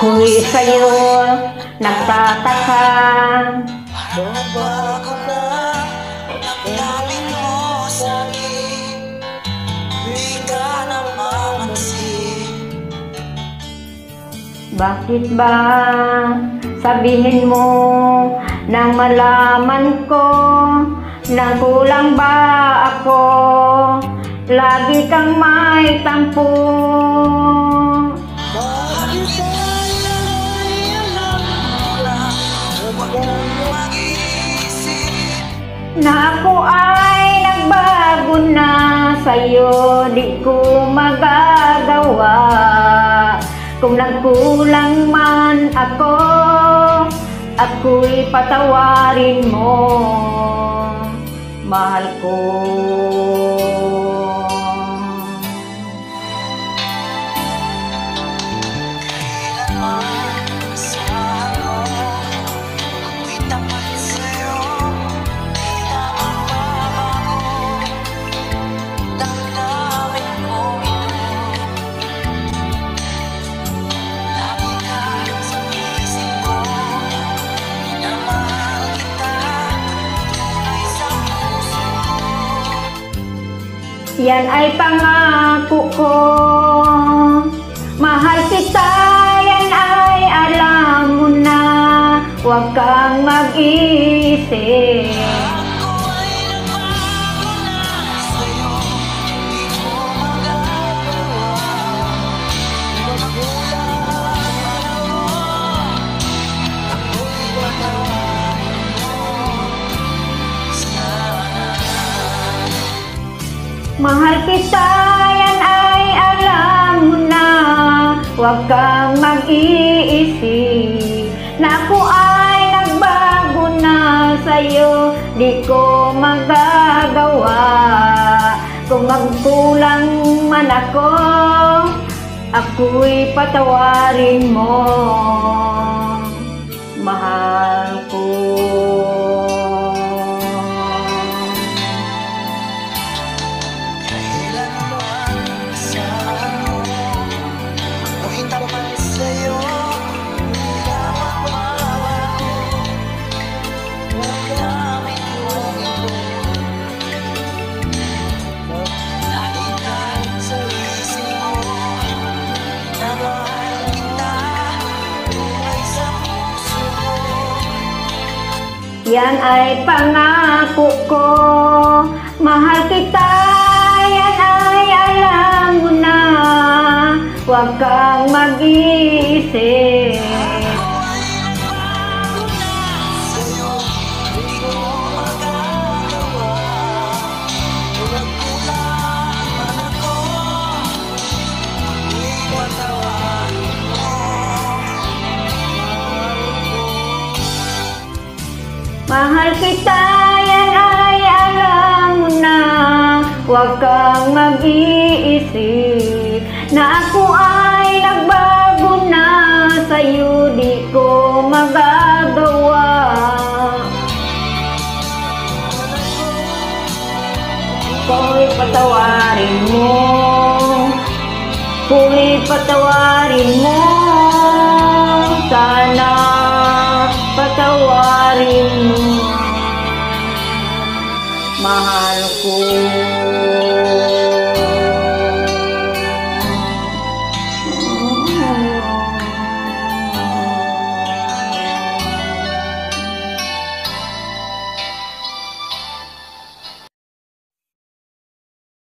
Ako'y sa'yo nagtataka. Bago na damdamin mo sa'kin, di ka namamansin. Bakit ba sabihin mo nang malaman ko na kulang ba ako? Lagi kang may tampo. Bakit ay alam mo na huwag kang mag-iisip Na ako ay nagbago na sa'yo, di ko magagawa. Kung nagkulang man ako, ako'y patawarin mo, mahal ko. kailanman sa ano. Ako'y tapat sa'yo, di na magbabago. Damdamin ko ito, lagi ka sa isip ko. Minamahal kita, tunay sa puso. Yan ay pangako ko, mahal kita, yan ay alam mo na. Huwag kang mag-iisip. Ako ay nagbago na sa'yo, di ko magagawa. Magkulang man ako, ako'y patawarin mo sana. Mahal kita, yan ay alam mo na. Huwag kang mag-iisip na ako ay nagbago na sa'yo, di ko magagawa. Kung magkulang man ako, ako'y patawarin mo, mahal ko. Kailanman sa ano, ako'y tapat sa'yo, di na magbabago. Damdamin mo ito, lagi ka sa isip ko. Minamahal kita, tunay sa puso ko. Yan ay pangako ko, mahal kita, yan ay alam mo na. Huwag kang mag-iisip. Ako ay nagbago na sa'yo, di ko magagawa. Kung nagkulang man ako, ako'y patawarin mo, Mahal kita, yan ay alam mo na. Huwag kang mag-iisip na ako ay nagbago na sa'yo, di ko magagawa. Ako'y patawarin mo, ako'y patawarin mo, sana patawarin mo, mahal ko.